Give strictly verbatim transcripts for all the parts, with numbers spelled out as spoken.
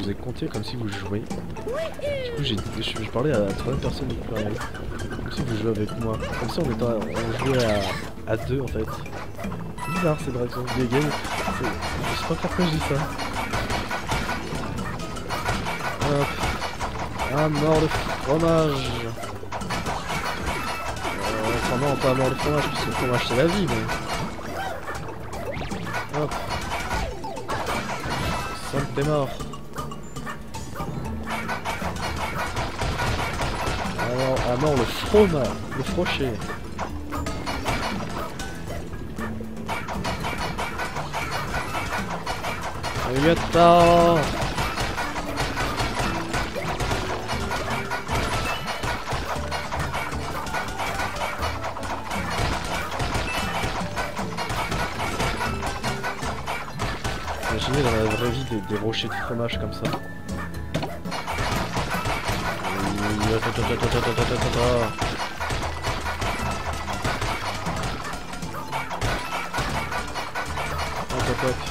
vous ai compté comme si vous jouez. Du coup j'ai je, je parlais à la troisième personne du pluriel. Comme si vous jouez avec moi. Comme si on était on jouait à, à deux en fait. C'est bizarre ces dragons. Les games. Je sais pas pourquoi je dis ça. Hop. Ah mort de fromage. Euh, enfin non pas mort de fromage parce que le fromage c'est la vie mais. Hop. Sale t'es mort. Alors, à mort le fromage, le frochet. Yata. Imaginez dans la vraie vie des, des rochers de fromage comme ça. Hop hop hop.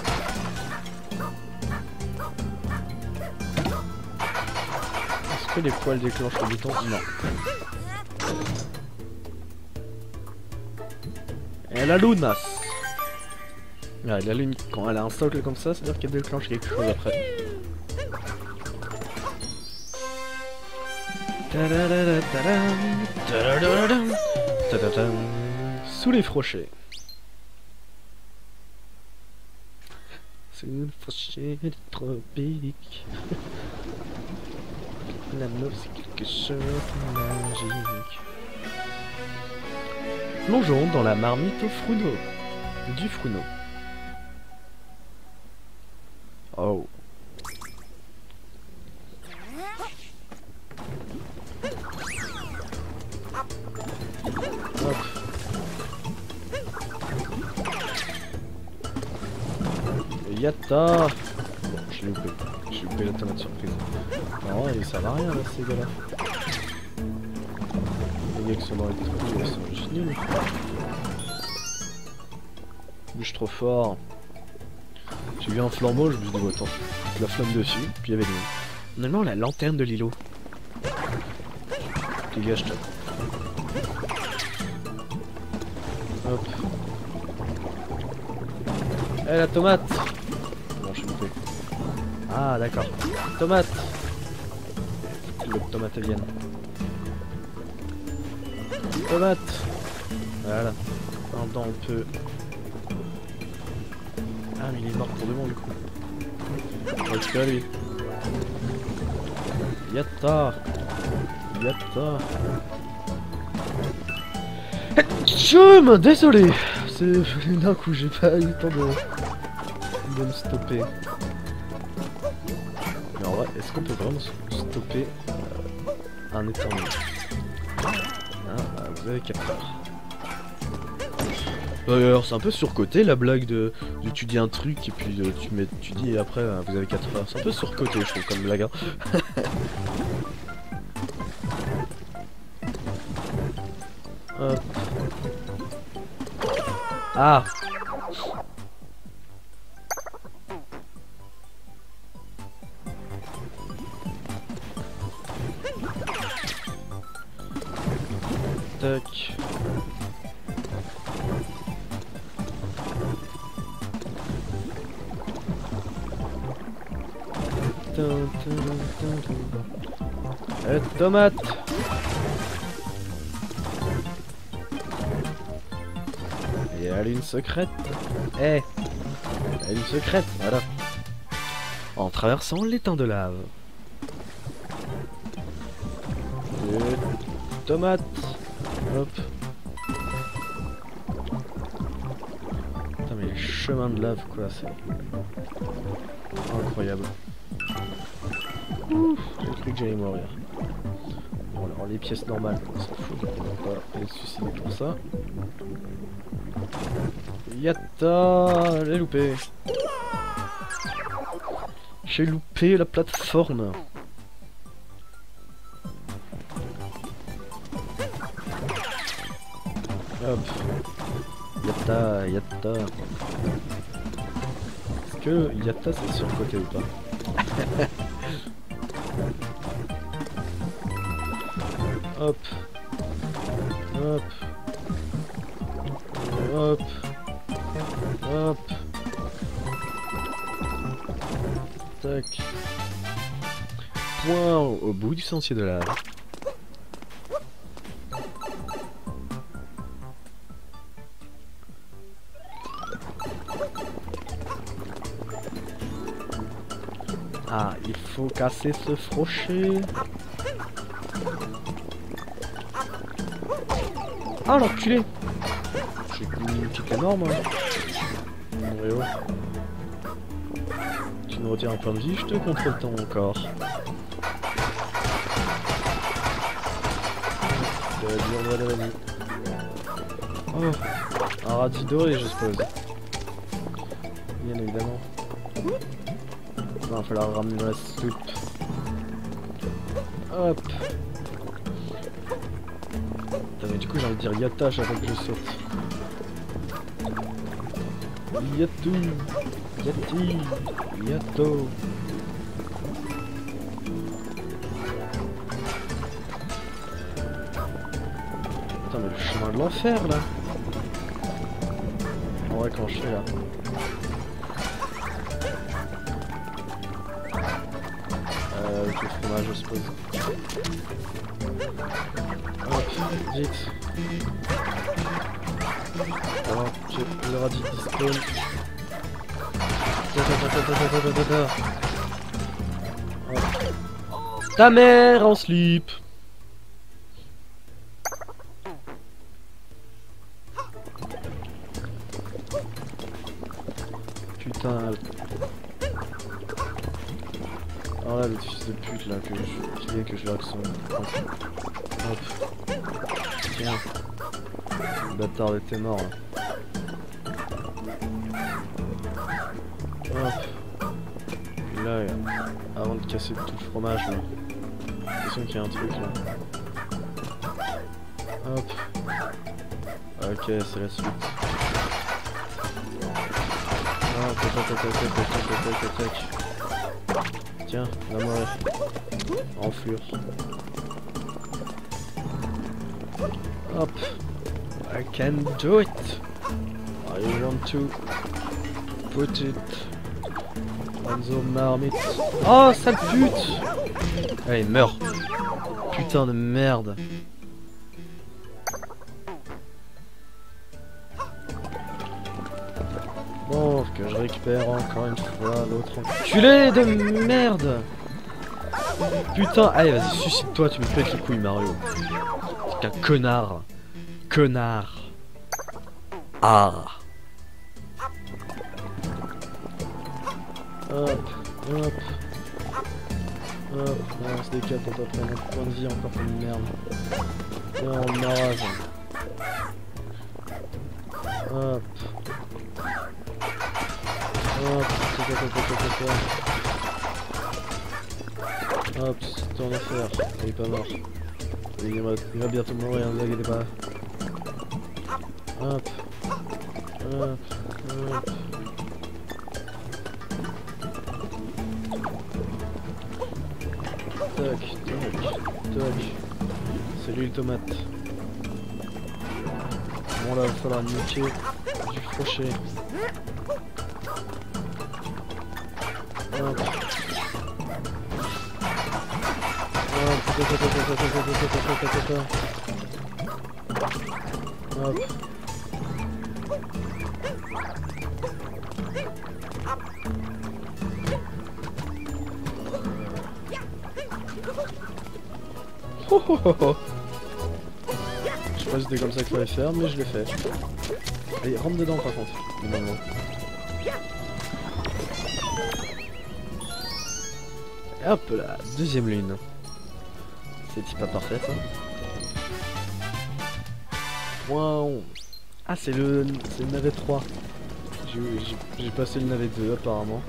Est-ce que les poils déclenchent le bouton? Non. Et la lunas. Ah, la lune, quand elle a un socle comme ça, c'est-à-dire qu'elle déclenche quelque chose après. Sous les frochets. Sous les frochets des tropiques. L'amour c'est quelque chose de magique. Plongeons dans la marmite au fruno. Du fruno. Oh. Hop. Yatta. Bon, j'ai loupé. J'ai loupé la tomate surprise. Non, et ça va rien là ces gars-là. Les gars qui sont dans les trous, ils sont juste nuls. Je bouge trop fort. J'ai vu un flambeau, je me suis dit, attends, la flamme dessus, puis il y avait des... Normalement, la lanterne de l'îlot. Dégage-toi. Hop. Eh, la tomate! Non, je suis loupé. Ah, d'accord. Tomate! Le tomate elle vienne. Tomate! Voilà. Maintenant, on peut... Ah mais il est mort pour de bon du coup. On va récupérer lui. Yatta. Yatta. Je me désolé. C'est d'un coup j'ai pas eu le temps de, de me stopper. Mais en vrai, est-ce qu'on peut vraiment stopper euh, un éternel? Ah, vous avez quatre heures. D'ailleurs, c'est un peu surcoté la blague de, de tu dis un truc et puis de, tu, mets, tu dis et après euh, vous avez quatre heures. C'est un peu surcoté, je trouve, comme blague. Hein. Hop. Ah. Tac. Euh, tomate. Et elle a une secrète. Eh hey. Elle a une secrète, voilà. En traversant l'étang de lave. Et tomate. Hop. Putain mais les chemins de lave quoi, c'est incroyable. Ouf, j'ai cru que j'allais mourir. Bon alors les pièces normales, on s'en fout, on va pas les suicider pour ça. Yatta, j'ai loupé. J'ai loupé la plateforme. Hop. Yatta, yatta. Est-ce que yatta c'est surcoté ou pas? Hop. Hop. Hop. Hop. Tac. Point au, au bout du sentier de lave. Ah, il faut casser ce crochet. Ah l'enculé! J'ai une petite énorme hein. Bon, et oh. Tu me retires un point de vie, je te contrôle ton corps. Ça va dire de la vanille. Oh, un radis doré je suppose. Bien évidemment. Il va falloir ramener dans la soupe. Hop. Putain, mais du coup j'ai envie de dire yatta chaque fois que je saute. Yatou. Yati. Yato. Putain mais le chemin de l'enfer là. En vrai quand je fais là. Euh, avec le fromage je suppose. Hop, vite. Alors, j'ai le radis qui spawn. Ta mère en slip. Putain. Alors là, le fils de pute là, que je, qui est que je vois que son... Hop. Tiens. Le bâtard était mort là. Hop. Et là, avant de casser tout le fromage là. J'ai l'impression qu'il y a un truc là. Hop. Ok, c'est la suite. Hop, tac, tac, tac, tac, tac, tac, tac, tac. Tiens, la mourir. Enflure. Hop. I can do it. I want to put it on the marmite. Oh, sale pute. Allez, meurs. Putain de merde. Bon, que je récupère encore une fois l'autre enculé de merde. Putain, allez vas-y, suicide-toi, tu me pètes les couilles Mario. C'est qu'un connard. Connard. Ah. Hop, hop. Hop, non, on se décale pour pas prendre un point de vie encore comme une merde. Là, on m'arrache. Hop. Hop, hop, c'est en affaire. Il est pas mort. Il va, il va bientôt mourir, ne vous inquiétez pas. Hop. Hop. Hop. Tac, tac, tac. C'est l'huile tomate. Bon là, il va falloir niquer du crochet. Hop. Hop. Oh oh oh oh. Je sais pas si c'était comme ça qu'il fallait faire, mais je l'ai fait. Allez, rentre dedans par contre, normalement. Et hop là, deuxième lune. C'est pas parfait ça. Wow. Ah c'est le c'est le navet trois. J'ai passé le navet deux apparemment.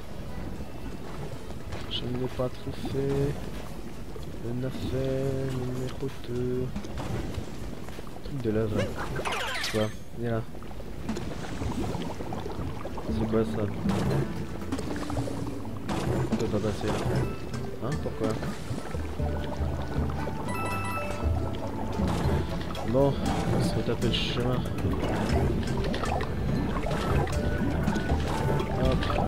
Je ne l'ai pas trop fait. Le navet numéro deux. Truc de lave. Quoi? Viens là. C'est quoi ça? On peut pas passer là. Hein, pourquoi? Bon, on se retaper le chemin. Hop.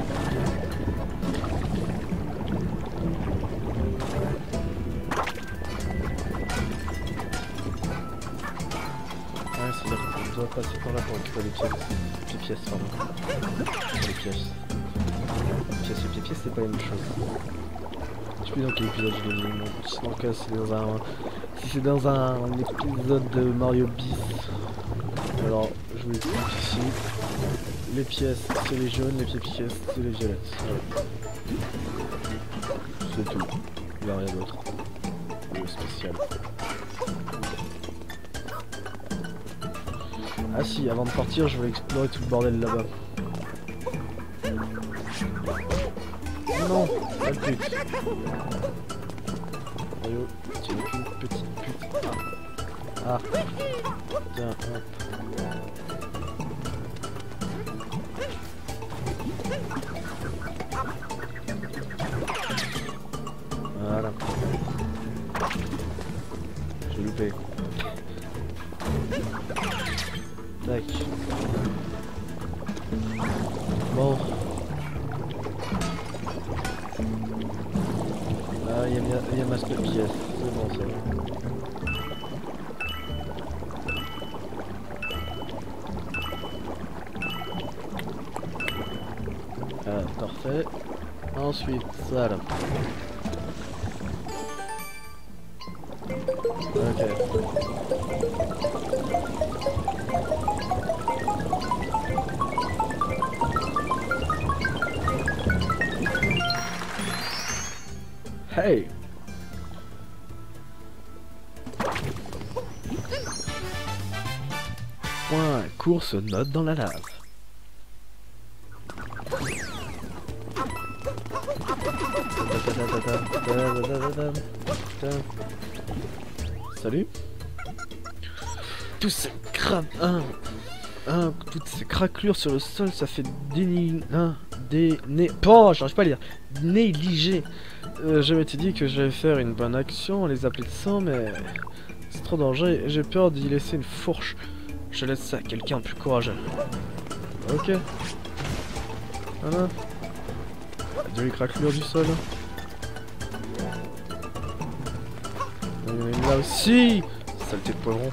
Ouais, c'est-à-dire qu'on doit passer par là pour récupérer les pièces. Les pièces, pardon. Les pièces. Les pièces et les pièces, c'est pas la même chose. Je sais plus dans quel épisode je l'ai mis, sinon que c'est dans un... Si c'est dans un épisode de Mario Bis. Alors, je vous l'explique ici. Les pièces, c'est les jaunes, les pièces, c'est les violettes. Voilà. C'est tout. Il n'y a rien d'autre. De spécial. Ah si, avant de partir, je vais explorer tout le bordel là-bas. Non, pas de pute. Mario, tu es qu'une petite pute. Ah. Tiens, hop. Voilà. J'ai loupé. Tac. Bon. Ah, il y a, y a masse de pièces. C'est bon ça. Ah, parfait. Ensuite, ça là. Ok. Hey! Point, course, note dans la lave. Salut. Tous ces crabes, hein, hein, toutes ces craquelures sur le sol, ça fait des, hein, des, né, oh, j'arrive pas à lire, négliger. Euh, je m'étais dit que j'allais faire une bonne action, on les appelait de sang, mais c'est trop dangereux et j'ai peur d'y laisser une fourche. Je laisse ça à quelqu'un de plus courageux. Ok. Voilà. Adieu les craquelures du sol. Il y en a une là aussi. Saleté de poivron.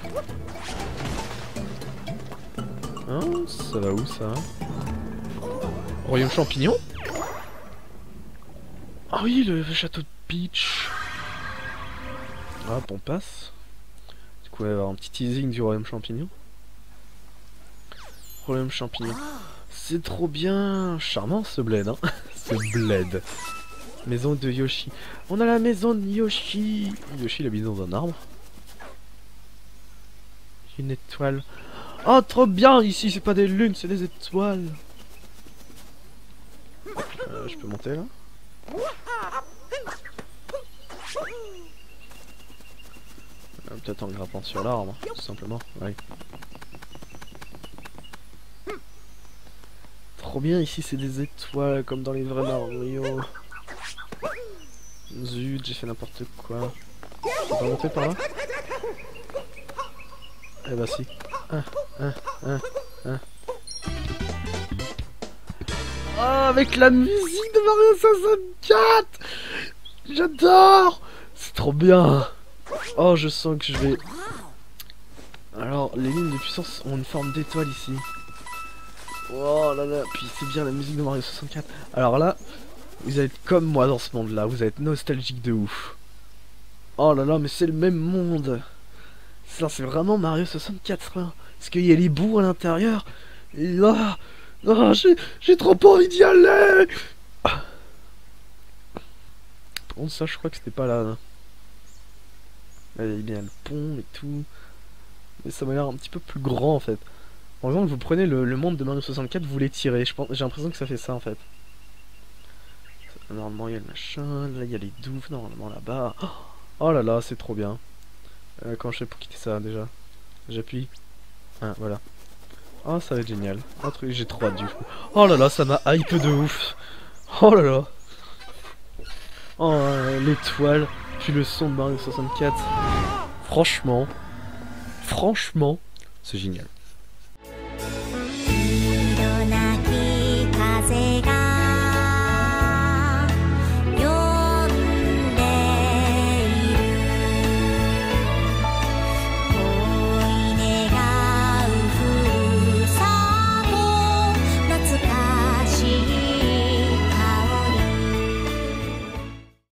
Hein, ça va où ça? Royaume champignon? Ah oui, le château de Peach. Hop, on passe. Du coup, on va avoir un petit teasing du royaume champignon. Royaume champignon. C'est trop bien. Charmant ce bled, hein. Ce bled. Maison de Yoshi. On a la maison de Yoshi. Yoshi, il habite dans un arbre. Une étoile. Oh, trop bien. Ici, c'est pas des lunes, c'est des étoiles. Euh, je peux monter là? Euh, Peut-être en grimpant sur l'arbre, tout simplement. Ouais. Trop bien, ici c'est des étoiles comme dans les vrais Mario. Zut, j'ai fait n'importe quoi. Je peux pas monter par là? Eh bah si. Ah, ah, ah, ah. Oh, avec la musique de Mario soixante-quatre! J'adore! C'est trop bien! Oh, je sens que je vais... Alors, les lignes de puissance ont une forme d'étoile ici. Oh là là, puis c'est bien la musique de Mario soixante-quatre. Alors là, vous allez être comme moi dans ce monde-là, vous allez être nostalgique de ouf. Oh là là, mais c'est le même monde. Ça, c'est vraiment Mario soixante-quatre, hein. Parce qu'il y a les bouts à l'intérieur. Et là, oh, j'ai trop pas envie d'y aller. Par contre, ça, je crois que c'était pas là. Hein. Là, il y a le pont et tout. Mais ça m'a l'air un petit peu plus grand en fait. Par exemple, vous prenez le, le monde de Mario soixante-quatre, vous l'étirez. Je pense, j'ai l'impression que ça fait ça en fait. Normalement, il y a le machin. Là, il y a les douves. Normalement, là-bas. Oh là là, c'est trop bien. Euh, comment je fais pour quitter ça déjà? J'appuie. Ah, voilà. Oh, ça va être génial. Un truc, j'ai trop hâte du coup. Oh là là, ça m'a hype de ouf. Oh là là. Oh, l'étoile, puis le son de Mario soixante-quatre. Franchement, franchement, c'est génial.